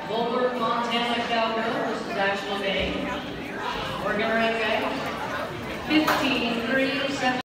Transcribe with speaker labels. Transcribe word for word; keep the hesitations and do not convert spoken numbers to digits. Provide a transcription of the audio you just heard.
Speaker 1: Boulder, Montana Cowgirl versus Ashland Bay. We're gonna rank fifteen, three, seven.